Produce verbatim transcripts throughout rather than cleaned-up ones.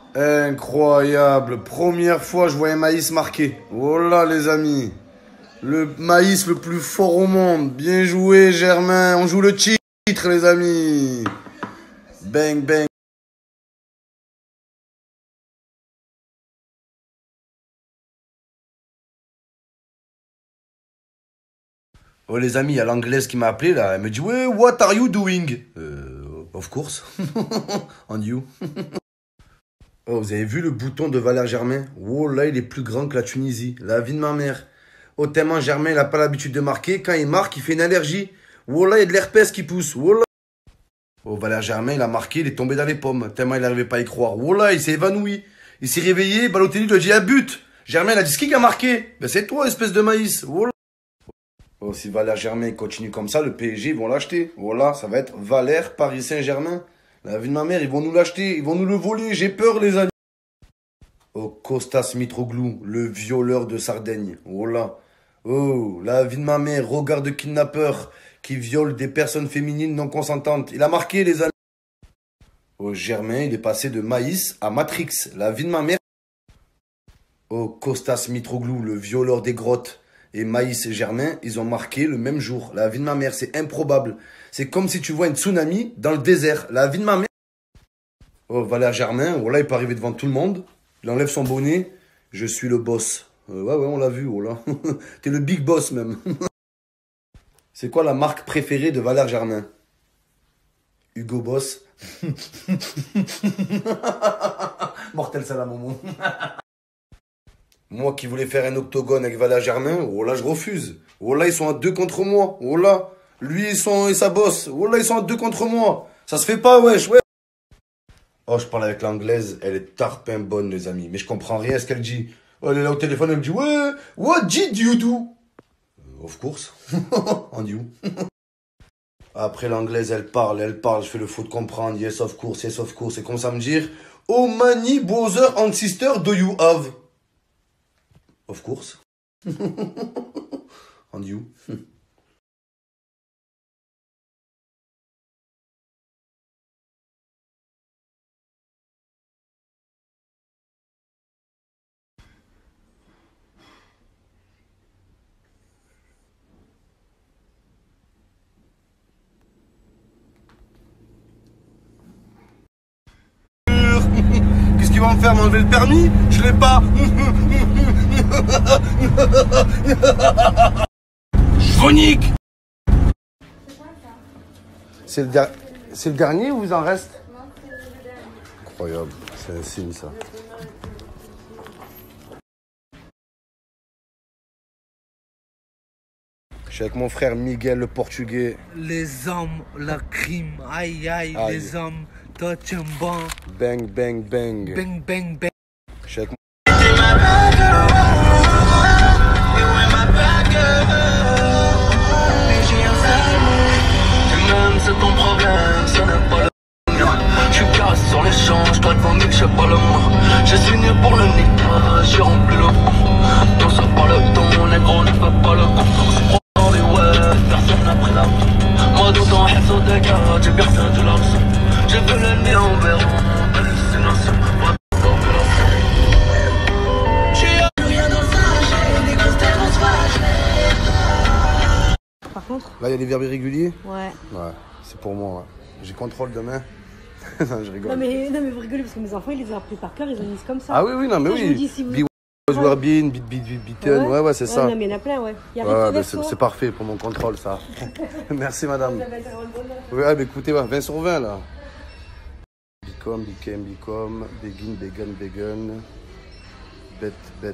Incroyable. Première fois, je voyais Maïs marqué. Oh là, les amis. Le Maïs le plus fort au monde. Bien joué, Germain. On joue le titre, les amis. Bang, bang. Oh les amis, il y a l'anglaise qui m'a appelé là. Elle me dit ouais, what are you doing? Euh, of course. And you? Oh, vous avez vu le bouton de Valère Germain? Oh là, il est plus grand que la Tunisie. La vie de ma mère. Oh, tellement Germain, il n'a pas l'habitude de marquer. Quand il marque, il fait une allergie. Oh là, il y a de l'herpès qui pousse. Oh là. Oh, Valère Germain, il a marqué, il est tombé dans les pommes. Tellement il n'arrivait pas à y croire. Oh là, il s'est évanoui. Il s'est réveillé, Balotelli lui a dit, ah, but. Germain, il a dit, c'est qui qui a marqué? Ben, c'est toi, espèce de maïs. Oh là. Oh, si Valère Germain continue comme ça, le P S G, ils vont l'acheter. Voilà, ça va être Valère, Paris Saint-Germain. La vie de ma mère, ils vont nous l'acheter, ils vont nous le voler. J'ai peur, les amis. Oh, Kostas Mitroglou, le violeur de Sardaigne. Oh là. Oh, la vie de ma mère, regard de kidnappeur qui viole des personnes féminines non consentantes. Il a marqué, les amis. Oh, Germain, il est passé de Maïs à Matrix. La vie de ma mère. Oh, Kostas Mitroglou, le violeur des grottes. Et Maïs et Germain, ils ont marqué le même jour. La vie de ma mère, c'est improbable. C'est comme si tu vois un tsunami dans le désert. La vie de ma mère. Oh, Valère Germain, oh là, il peut arriver devant tout le monde. Il enlève son bonnet. Je suis le boss. Euh, ouais, ouais, on l'a vu, oh là. T'es le big boss, même. C'est quoi la marque préférée de Valère Germain? Hugo Boss. Mortel salam, Momo. Moi qui voulais faire un octogone avec Valère Germain, oh là, je refuse. Oh là, ils sont à deux contre moi. Oh là, lui ils sont, et sa bosse. Oh là, ils sont à deux contre moi. Ça se fait pas, wesh, ouais. Oh, je parle avec l'anglaise, elle est tarpin bonne, les amis. Mais je comprends rien à ce qu'elle dit. Oh, elle est là au téléphone, elle me dit, ouais, what did you do? Uh, of course. And you? Après, l'anglaise, elle parle, elle parle, je fais le faux de comprendre. Yes, of course, yes, of course. C'est comme ça me dire, oh, many brother and sister do you have? Of course. And you? Qu'est-ce qu'il va me faire, m'enlever le permis? Je l'ai pas. Chronique. C'est le, der... le dernier ou vous en reste? Incroyable, c'est un signe ça. Je suis avec mon frère Miguel le portugais. Les hommes, le crime, aïe aïe, aïe. Les hommes, toi tu es bon. Bang bang bang. Bang bang bang. Je suis avec mon... C'est ton problème, ce n'est pas le mien. Tu casses sur l'échange, toi devant mille, je sais pas le mot. J'ai signé pour le nid, j'ai rempli le fond. Non, c'est pas le ton, négro, ne fais pas le con. Dans les ouais, personne n'a pris la route. Moi, d'autant, reste au dégât, j'ai bien perdu la leçon. J'ai vu l'ennemi en verre, hallucination. Par contre. Là, il y a des verbes irréguliers? Ouais. Ouais, c'est pour moi. Ouais. J'ai contrôle demain. Non, je rigole. Non mais, non, mais vous rigolez parce que mes enfants, ils les ont appris par cœur, ils ont mis comme ça. Ah oui, oui, non, mais Moi, oui. Je vous dis, si vous... Be was were been, beat, beat, beat, beaten. Ouais, ouais, ouais c'est ouais, ça. Non, mais il y en a plein, ouais. Il y a ouais, bah, c'est parfait pour mon contrôle, ça. Merci, madame. Ouais, bah, écoutez, ouais, vingt sur vingt, là. Become, became, become, begin, begun, begun. Bet, bet.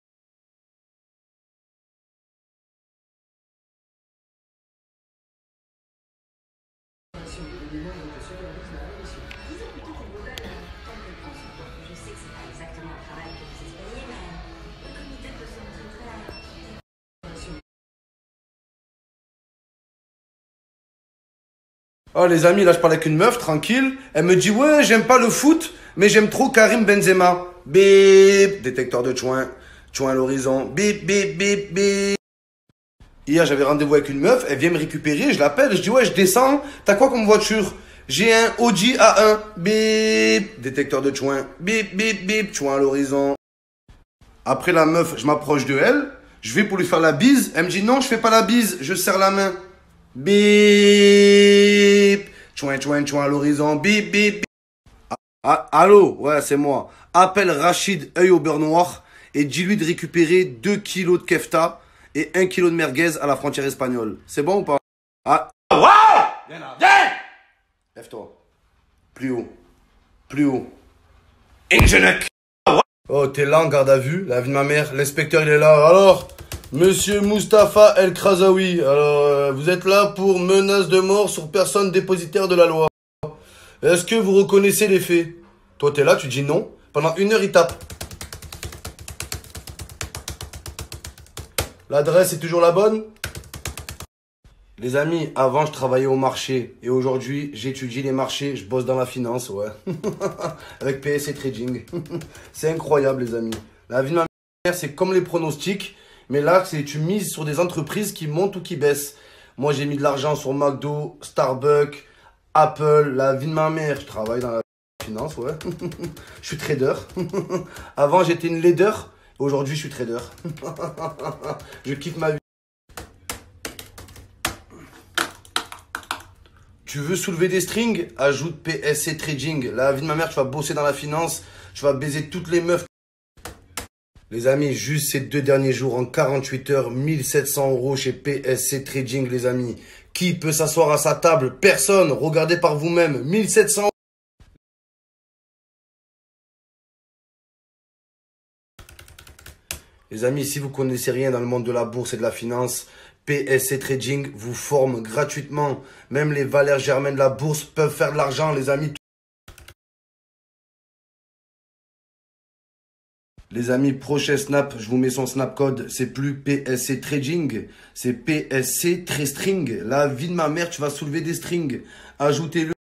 Oh les amis, là je parle avec une meuf, tranquille. Elle me dit ouais, j'aime pas le foot, mais j'aime trop Karim Benzema. Bip, détecteur de chouin, chouin à l'horizon. Bip, bip, bip, bip. Hier j'avais rendez-vous avec une meuf, elle vient me récupérer, je l'appelle, je dis ouais, je descends, t'as quoi comme voiture? J'ai un O G A un. Bip. Détecteur de chouin. Bip, bip, bip. Chouin à l'horizon. Après la meuf, je m'approche de elle. Je vais pour lui faire la bise. Elle me dit non, je fais pas la bise. Je serre la main. Bip. Chouin, chouin, chouin à l'horizon. Bip, bip, bip. Ah, allô, ouais, c'est moi. Appelle Rachid, œil au beurre noir, et dis-lui de récupérer deux kilos de kefta et un kilo de merguez à la frontière espagnole. C'est bon ou pas? Ah, wow! Viens là, viens! Lève-toi. Plus haut. Plus haut. Ingenuc! Oh, t'es là en garde à vue, la vie de ma mère. L'inspecteur, il est là. Alors, monsieur Mustapha El Krazaoui, alors, euh, vous êtes là pour menace de mort sur personne dépositaire de la loi. Est-ce que vous reconnaissez les faits? Toi, t'es là, tu dis non. Pendant une heure, il tape. L'adresse est toujours la bonne? Les amis, avant, je travaillais au marché. Et aujourd'hui, j'étudie les marchés. Je bosse dans la finance, ouais. Avec P S C Trading. C'est incroyable, les amis. La vie de ma mère, c'est comme les pronostics. Mais là, c'est tu mises sur des entreprises qui montent ou qui baissent. Moi, j'ai mis de l'argent sur McDo, Starbucks, Apple, la vie de ma mère. Je travaille dans la finance, ouais. Je suis trader. Avant, j'étais une leader. Aujourd'hui, je suis trader. Je kiffe ma vie. Tu veux soulever des strings? Ajoute P S C Trading. La vie de ma mère, tu vas bosser dans la finance. Tu vas baiser toutes les meufs. Les amis, juste ces deux derniers jours, en quarante-huit heures, mille sept cents euros chez P S C Trading, les amis. Qui peut s'asseoir à sa table? Personne. Regardez par vous-même. mille sept cents euros. Les amis, si vous connaissez rien dans le monde de la bourse et de la finance, P S C Trading vous forme gratuitement. Même les valeurs germaines de la bourse peuvent faire de l'argent, les amis. Les amis, prochain snap, je vous mets son snap code. C'est plus P S C Trading, c'est P S C Trestring. La vie de ma mère, tu vas soulever des strings. Ajoutez-le.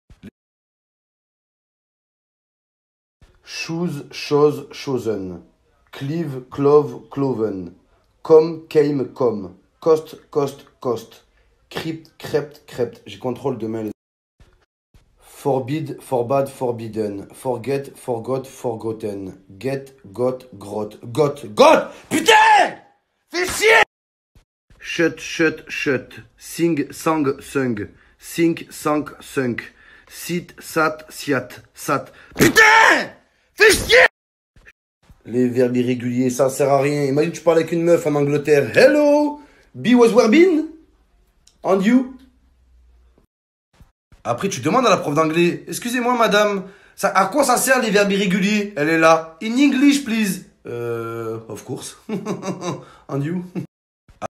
Choose, chose, chosen. Cleave, clove, cloven. Com, came, com. Cost, cost, cost. Crypt, crept, crept. J'ai contrôle demain. Les... Forbid, forbade, forbidden. Forget, forgot, forgotten. Get, got, grot. Got, got. Putain! Fais chier! Shut, shut, shut. Sing, sang, sung. Sink, sank, sunk. Sit, sat, siat, sat. Putain! Fais chier! Les verbes irréguliers, ça sert à rien. Imagine tu parles avec une meuf en Angleterre. Hello! Be was where been? And you? Après, tu demandes à la prof d'anglais. Excusez-moi, madame. Ça, à quoi ça sert les verbes irréguliers? Elle est là. In English, please. Euh, of course. And you?